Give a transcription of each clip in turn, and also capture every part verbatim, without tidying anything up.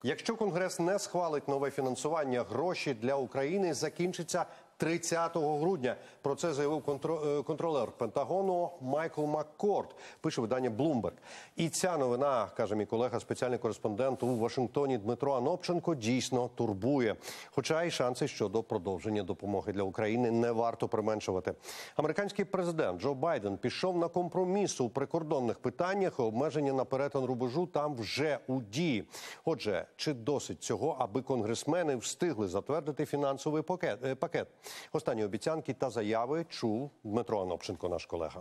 Якщо Конгрес не схвалить нове фінансування, гроші для України закінчаться тридцятого грудня. Про це заявив контролер Пентагону Майкл Маккорд, пише видання Bloomberg. І ця новина, каже мій колега, спеціальний кореспондент у Вашингтоні Дмитро Анопченко, дійсно турбує. Хоча й шанси щодо продовження допомоги для України не варто применшувати. Американський президент Джо Байден пішов на компроміс у прикордонних питаннях, і обмеження на перетин рубежу там вже у дії. Отже, чи досить цього, аби конгресмени встигли затвердити фінансовий пакет? Останні обіцянки та заяви чув Дмитро Анопченко, наш колега.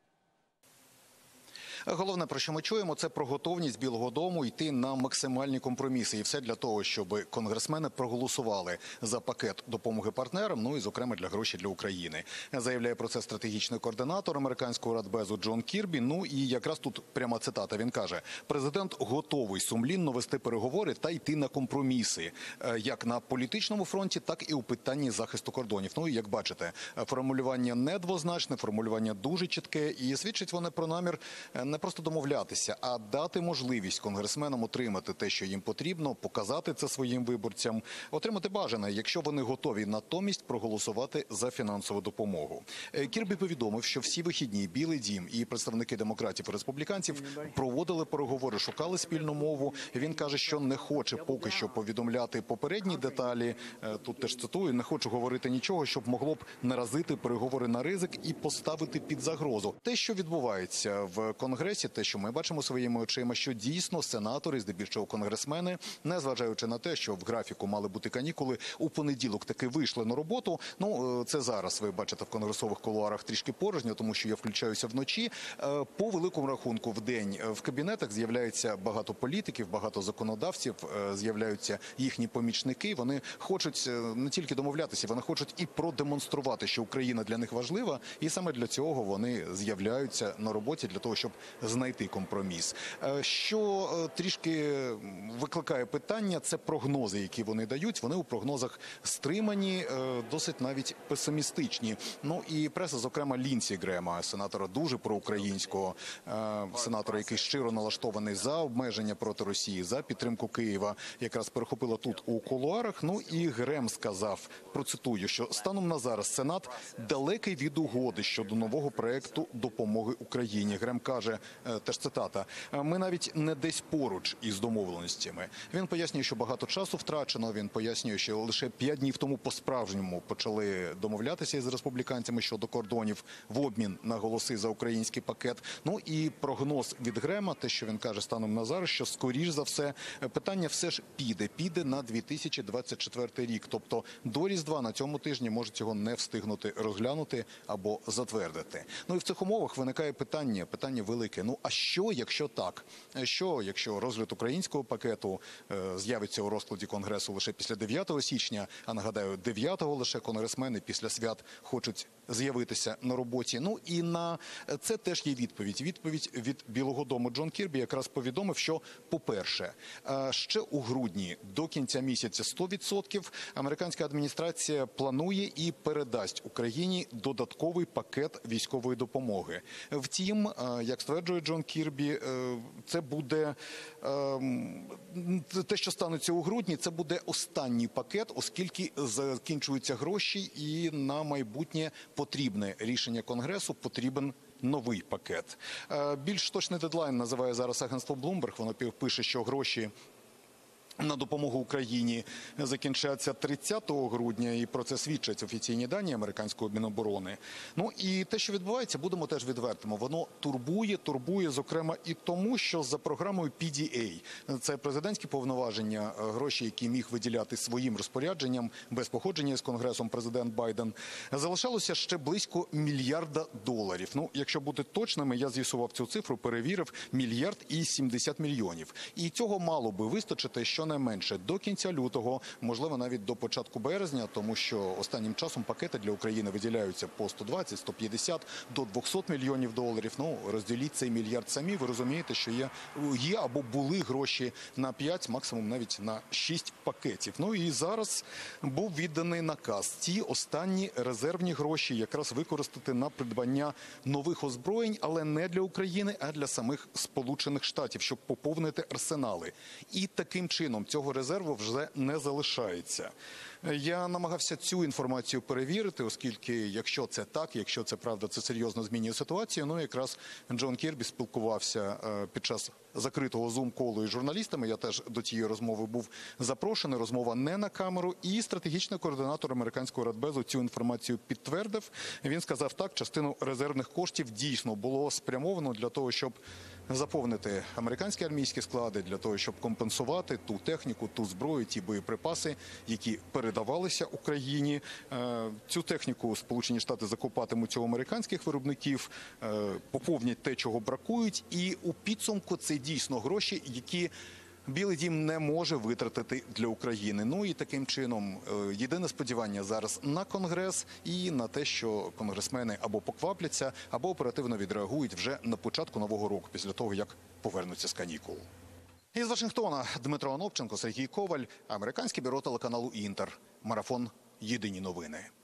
Головне, про що ми чуємо, це про готовність Білого дому йти на максимальні компроміси. І все для того, щоб конгресмени проголосували за пакет допомоги партнерам, ну і, зокрема, для грошей для України. Заявляє про це стратегічний координатор американського радбезу Джон Кірбі. Ну і якраз тут пряма цитата. Він каже, президент готовий сумлінно вести переговори та йти на компроміси. Як на політичному фронті, так і у питанні захисту кордонів. Ну і, як бачите, формулювання недвозначне, формулювання дуже чітке. І свідчить вони про намір не просто домовлятися, а дати можливість конгресменам отримати те, що їм потрібно, показати це своїм виборцям, отримати бажане, якщо вони готові натомість проголосувати за фінансову допомогу. Кірбі повідомив, що всі вихідні Білий дім і представники демократів і республіканців проводили переговори, шукали спільну мову. Він каже, що не хоче поки що повідомляти попередні деталі. Тут теж цитую, не хочу говорити нічого, щоб могло б наразити переговори на ризик і поставити під загрозу. Те, що відбувається в Конгресі, те, що ми бачимо своїми очима, що дійсно сенатори, здебільшого конгресмени, незважаючи на те, що в графіку мали бути канікули, у понеділок таки вийшли на роботу. Ну, це зараз, ви бачите, в конгресових кулуарах трішки порожньо, тому що я включаюся вночі. По великому рахунку, в день в кабінетах з'являється багато політиків, багато законодавців, з'являються їхні помічники. Вони хочуть не тільки домовлятися, вони хочуть і продемонструвати, що Україна для них важлива, і саме для цього вони з'являються на роботі, для того, щоб знайти компроміс. Що трішки викликає питання, це прогнози, які вони дають. Вони у прогнозах стримані, досить навіть песимістичні. Ну і преса, зокрема, Лінсі Грема, сенатора дуже проукраїнського, сенатора, який щиро налаштований за обмеження проти Росії, за підтримку Києва, якраз перехопила тут у кулуарах. Ну і Грем сказав, процитую, що станом на зараз Сенат далекий від угоди щодо нового проекту допомоги Україні. Грем каже, теж цитата, ми навіть не десь поруч із домовленостями. Він пояснює, що багато часу втрачено, він пояснює, що лише п'ять днів тому по-справжньому почали домовлятися із республіканцями щодо кордонів в обмін на голоси за український пакет. Ну і прогноз від Грема, те, що він каже станом на зараз, що скоріш за все питання все ж піде, піде на дві тисячі двадцять четвертий рік. Тобто до Різдва на цьому тижні можуть його не встигнути розглянути або затвердити. Ну і в цих умовах виникає питання, питання велике. Ну, а що, якщо так? Що, якщо розгляд українського пакету е, з'явиться у розкладі Конгресу лише після дев'ятого січня, а нагадаю, дев'ятого лише конгресмени після свят хочуть з'явитися на роботі. Ну і на це теж є відповідь. Відповідь від Білого дому. Джон Кірбі якраз повідомив, що, по-перше, ще у грудні до кінця місяця сто відсотків американська адміністрація планує і передасть Україні додатковий пакет військової допомоги. Втім, як стверджує Джон Кірбі, це буде те, що станеться у грудні, це буде останній пакет, оскільки закінчуються гроші і на майбутнє потрібне рішення Конгресу, потрібен новий пакет. Більш точний дедлайн називає зараз агентство Bloomberg. Воно пише, що гроші на допомогу Україні закінчаться тридцятого грудня, і про це свідчать офіційні дані американського Міноборони. Ну і те, що відбувається, будемо теж відвертими. Воно турбує, турбує, зокрема, і тому, що за програмою пі ді ей, це президентські повноваження, гроші, які міг виділяти своїм розпорядженням без погодження з Конгресом президент Байден, залишалося ще близько мільярда доларів. Ну, якщо бути точними, я з'ясував цю цифру, перевірив, мільярд і сімдесят мільйонів. І цього мало би вистачити, що щонайменше до кінця лютого, можливо, навіть до початку березня, тому що останнім часом пакети для України виділяються по сто двадцять, сто п'ятдесят, до двохсот мільйонів доларів. Ну, розділіть цей мільярд самі, ви розумієте, що є, є або були гроші на п'ять, максимум навіть на шість пакетів. Ну і зараз був відданий наказ ці останні резервні гроші якраз використати на придбання нових озброєнь, але не для України, а для самих Сполучених Штатів, щоб поповнити арсенали. І таким чином чином цього резерву вже не залишається. Я намагався цю інформацію перевірити, оскільки, якщо це так, якщо це правда, це серйозно змінює ситуацію. Ну, якраз Джон Кірбі спілкувався під час закритого зум-колу із журналістами. Я теж до цієї розмови був запрошений. Розмова не на камеру. І стратегічний координатор американського Радбезу цю інформацію підтвердив. Він сказав так, частину резервних коштів дійсно було спрямовано для того, щоб заповнити американські армійські склади, для того, щоб компенсувати ту техніку, ту зброю, ті боєприпаси, які передавалися Україні. Цю техніку Сполучені Штати закупатимуть у американських виробників, поповнять те, чого бракують. І у підсумку це дійсно гроші, які Білий дім не може витратити для України. Ну і таким чином єдине сподівання зараз на Конгрес і на те, що конгресмени або поквапляться, або оперативно відреагують вже на початку нового року, після того, як повернуться з канікул. Із Вашингтона Дмитро Анопченко, Сергій Коваль, американське бюро телеканалу «Інтер». Марафон «Єдині новини».